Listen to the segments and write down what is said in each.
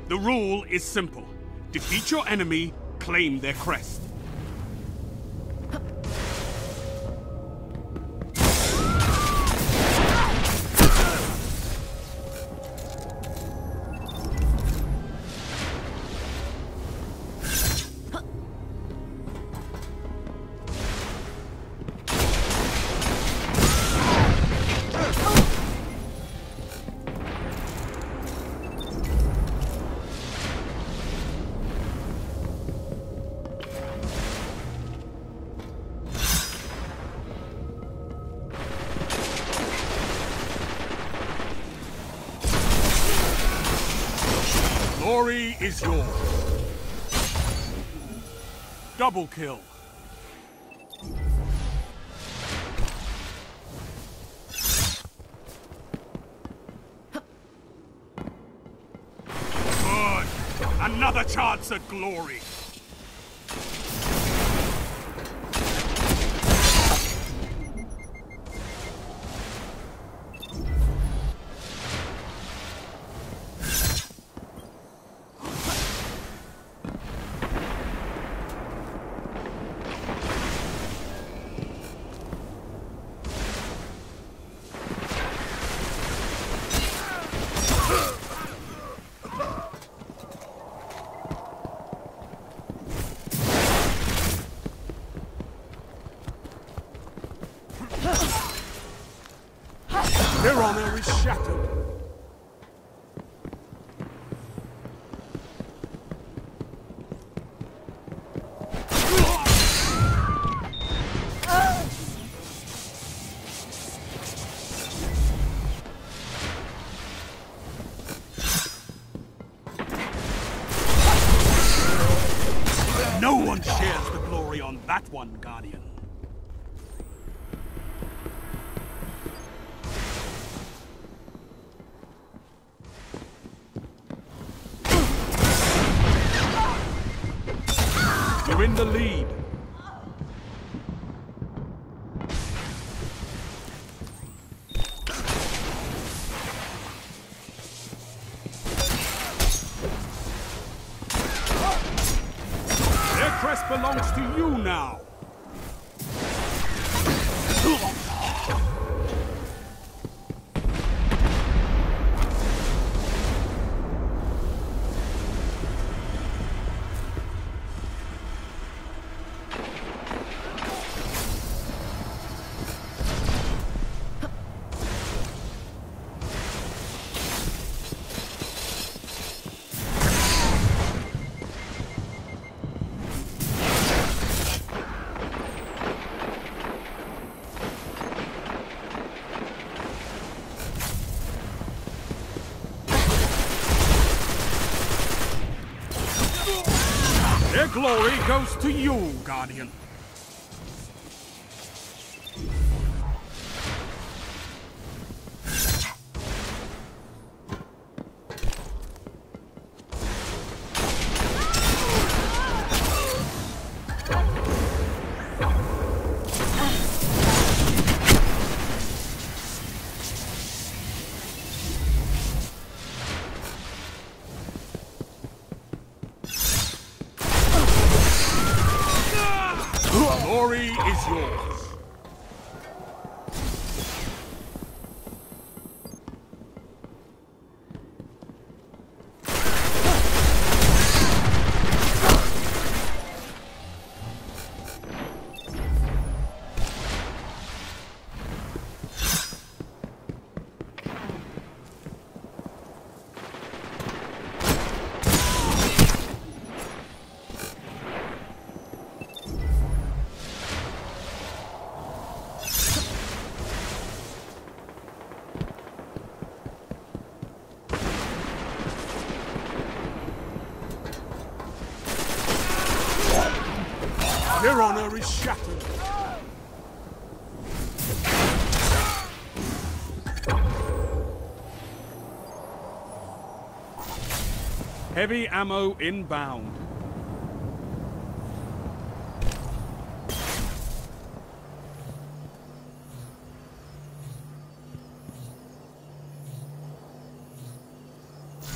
The rule is simple. Defeat your enemy, claim their crest. Glory is yours. Double kill. Good. Another chance at glory. Their honor is shattered. No one shares the glory on that one, Guardian. You're in the lead. Their crest belongs to you now. Their glory goes to you, Guardian. Glory is yours. Their honor is shattered. Heavy ammo inbound.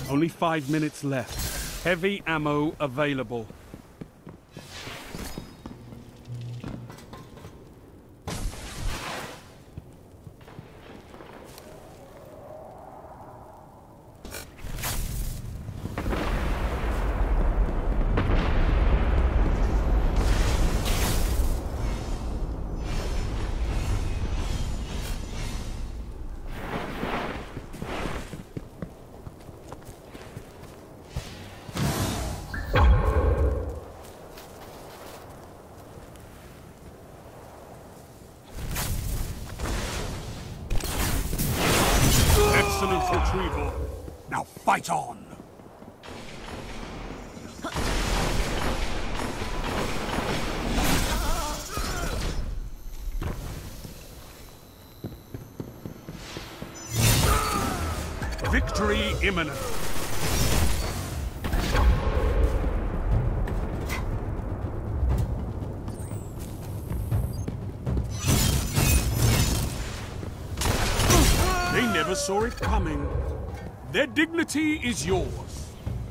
Only 5 minutes left. Heavy ammo available. Excellent retrieval. Now fight on! Victory imminent. They never saw it coming. Their dignity is yours.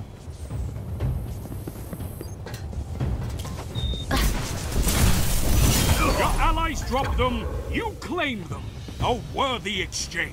Your allies dropped them, you claimed them. A worthy exchange.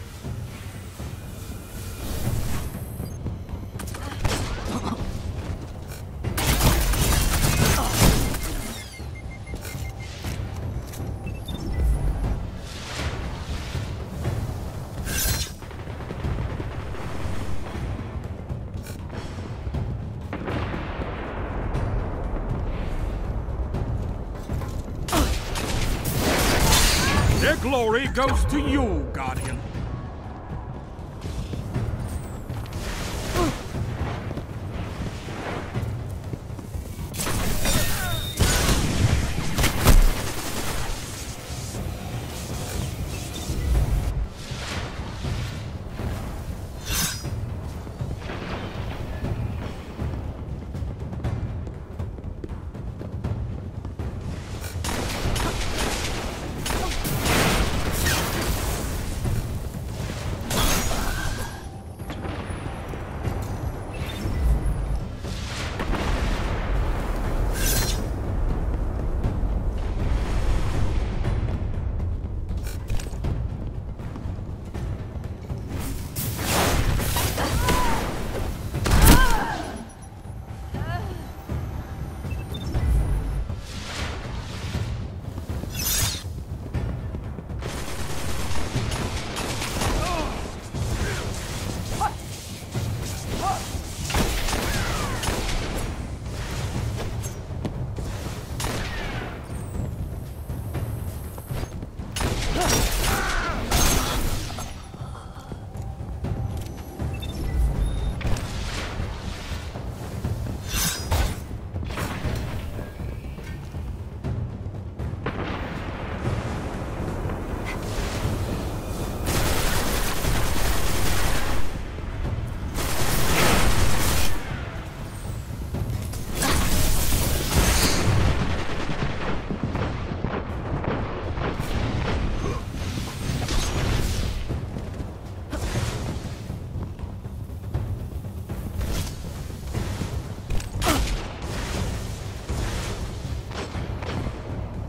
Their glory goes to you, Guardian.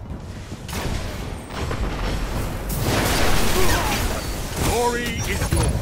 Glory is yours.